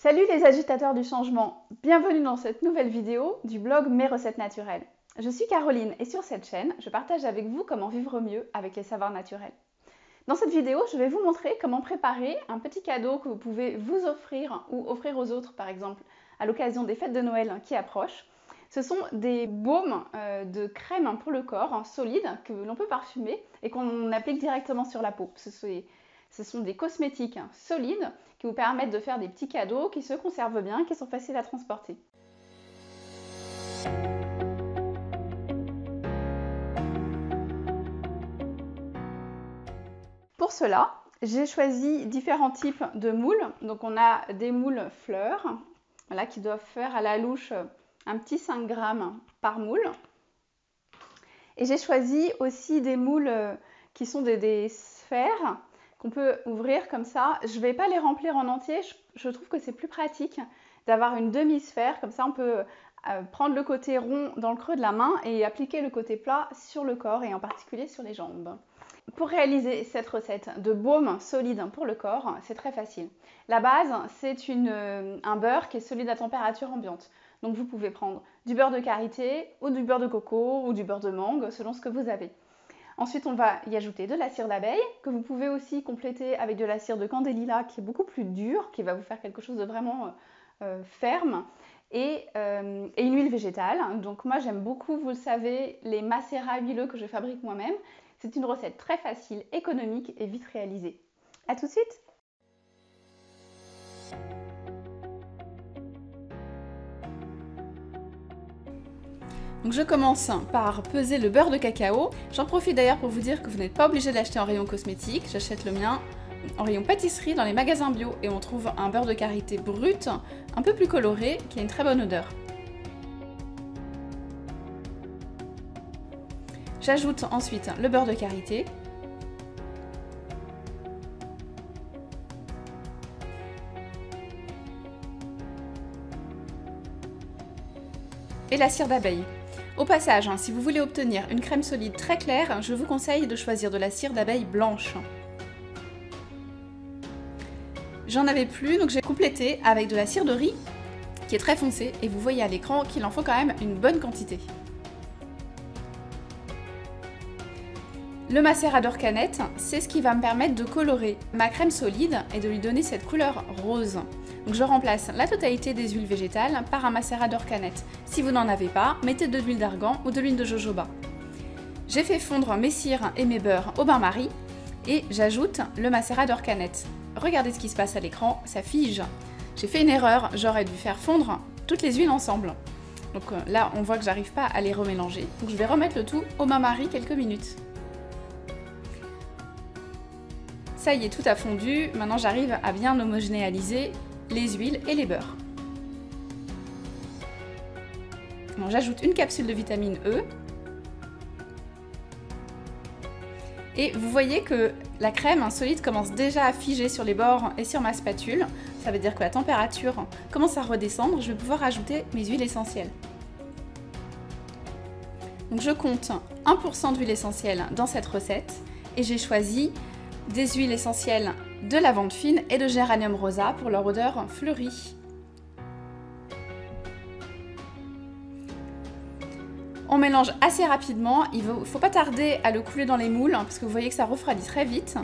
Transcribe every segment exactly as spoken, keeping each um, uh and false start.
Salut les agitateurs du changement, bienvenue dans cette nouvelle vidéo du blog Mes recettes naturelles. Je suis Caroline et sur cette chaîne, je partage avec vous comment vivre mieux avec les savoirs naturels. Dans cette vidéo, je vais vous montrer comment préparer un petit cadeau que vous pouvez vous offrir ou offrir aux autres, par exemple, à l'occasion des fêtes de Noël qui approchent. Ce sont des baumes euh, de crème pour le corps, hein, solides, que l'on peut parfumer et qu'on applique directement sur la peau. Ce sont, ce sont des cosmétiques hein, solides qui vous permettent de faire des petits cadeaux qui se conservent bien, qui sont faciles à transporter. Pour cela, j'ai choisi différents types de moules. Donc on a des moules fleurs, voilà, qui doivent faire à la louche un petit cinq grammes par moule. Et j'ai choisi aussi des moules qui sont des, des sphères qu'on peut ouvrir comme ça. Je ne vais pas les remplir en entier, je, je trouve que c'est plus pratique d'avoir une demi-sphère. Comme ça, on peut euh, prendre le côté rond dans le creux de la main et appliquer le côté plat sur le corps et en particulier sur les jambes. Pour réaliser cette recette de baume solide pour le corps, c'est très facile. La base, c'est euh, un beurre qui est solide à température ambiante. Donc vous pouvez prendre du beurre de karité ou du beurre de coco ou du beurre de mangue, selon ce que vous avez. Ensuite, on va y ajouter de la cire d'abeille, que vous pouvez aussi compléter avec de la cire de candélila, qui est beaucoup plus dure, qui va vous faire quelque chose de vraiment euh, ferme, et, euh, et une huile végétale. Donc moi, j'aime beaucoup, vous le savez, les macérats huileux que je fabrique moi-même. C'est une recette très facile, économique et vite réalisée. A tout de suite! Donc je commence par peser le beurre de cacao. J'en profite d'ailleurs pour vous dire que vous n'êtes pas obligé de l'acheter en rayon cosmétique. J'achète le mien en rayon pâtisserie dans les magasins bio et on trouve un beurre de karité brut, un peu plus coloré, qui a une très bonne odeur. J'ajoute ensuite le beurre de karité. Et la cire d'abeille. Au passage, hein, si vous voulez obtenir une crème solide très claire, je vous conseille de choisir de la cire d'abeille blanche. J'en avais plus, donc j'ai complété avec de la cire de riz, qui est très foncée, et vous voyez à l'écran qu'il en faut quand même une bonne quantité. Le macérat d'orcanette, c'est ce qui va me permettre de colorer ma crème solide et de lui donner cette couleur rose. Donc je remplace la totalité des huiles végétales par un macérat d'orcanette. Si vous n'en avez pas, mettez de l'huile d'argan ou de l'huile de jojoba. J'ai fait fondre mes cires et mes beurres au bain-marie et j'ajoute le macérat d'orcanette. Regardez ce qui se passe à l'écran, ça fige. J'ai fait une erreur, j'aurais dû faire fondre toutes les huiles ensemble. Donc là, on voit que j'arrive pas à les remélanger. Donc je vais remettre le tout au bain-marie quelques minutes. Ça y est, tout a fondu. Maintenant, j'arrive à bien homogénéiser les huiles et les beurres. J'ajoute une capsule de vitamine E. Et vous voyez que la crème solide commence déjà à figer sur les bords et sur ma spatule. Ça veut dire que la température commence à redescendre. Je vais pouvoir ajouter mes huiles essentielles. Donc je compte un pour cent d'huile essentielle dans cette recette et j'ai choisi des huiles essentielles de lavande fine et de géranium rosa pour leur odeur fleurie. On mélange assez rapidement, il ne faut pas tarder à le couler dans les moules parce que vous voyez que ça refroidit très vite.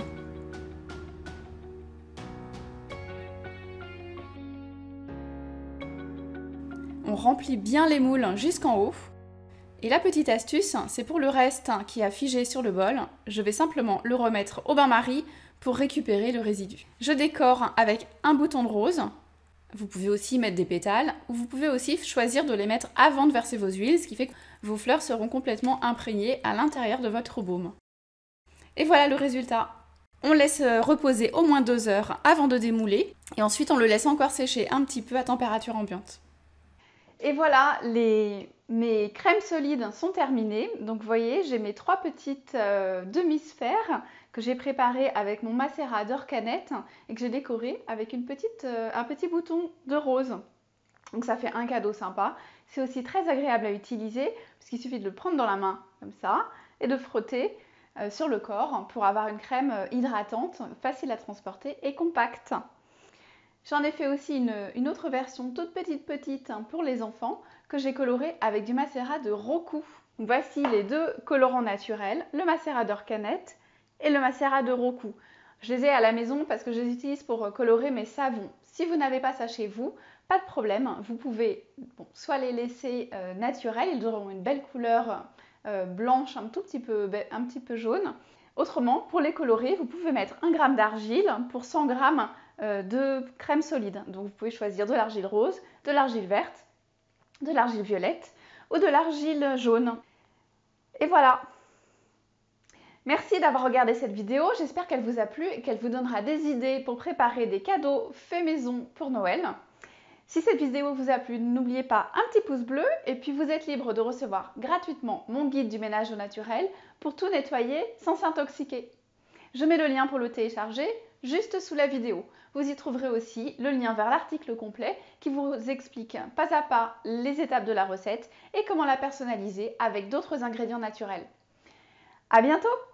On remplit bien les moules jusqu'en haut. Et la petite astuce, c'est pour le reste qui a figé sur le bol, je vais simplement le remettre au bain-marie pour récupérer le résidu. Je décore avec un bouton de rose. Vous pouvez aussi mettre des pétales, ou vous pouvez aussi choisir de les mettre avant de verser vos huiles, ce qui fait que vos fleurs seront complètement imprégnées à l'intérieur de votre baume. Et voilà le résultat. On laisse reposer au moins deux heures avant de démouler, et ensuite on le laisse encore sécher un petit peu à température ambiante. Et voilà, les... mes crèmes solides sont terminées. Donc vous voyez, j'ai mes trois petites euh, demi-sphères que j'ai préparées avec mon macérat d'orcanette et que j'ai décoré avec une petite, euh, un petit bouton de rose. Donc ça fait un cadeau sympa. C'est aussi très agréable à utiliser parce qu'il suffit de le prendre dans la main comme ça et de frotter euh, sur le corps pour avoir une crème hydratante, facile à transporter et compacte. J'en ai fait aussi une, une autre version toute petite petite hein, pour les enfants que j'ai colorée avec du macérat de Roku. Voici les deux colorants naturels, le macérat d'Orcanette et le macérat de Roku. Je les ai à la maison parce que je les utilise pour colorer mes savons. Si vous n'avez pas ça chez vous, pas de problème, vous pouvez bon, soit les laisser euh, naturels, ils auront une belle couleur euh, blanche, un tout petit peu, un petit peu jaune. Autrement, pour les colorer, vous pouvez mettre un gramme d'argile pour cent grammes de crème solide. Donc vous pouvez choisir de l'argile rose, de l'argile verte, de l'argile violette ou de l'argile jaune. Et voilà. Merci d'avoir regardé cette vidéo, j'espère qu'elle vous a plu et qu'elle vous donnera des idées pour préparer des cadeaux faits maison pour Noël. Si cette vidéo vous a plu, n'oubliez pas un petit pouce bleu et puis vous êtes libre de recevoir gratuitement mon guide du ménage au naturel pour tout nettoyer sans s'intoxiquer. Je mets le lien pour le télécharger juste sous la vidéo. Vous y trouverez aussi le lien vers l'article complet qui vous explique pas à pas les étapes de la recette et comment la personnaliser avec d'autres ingrédients naturels. À bientôt!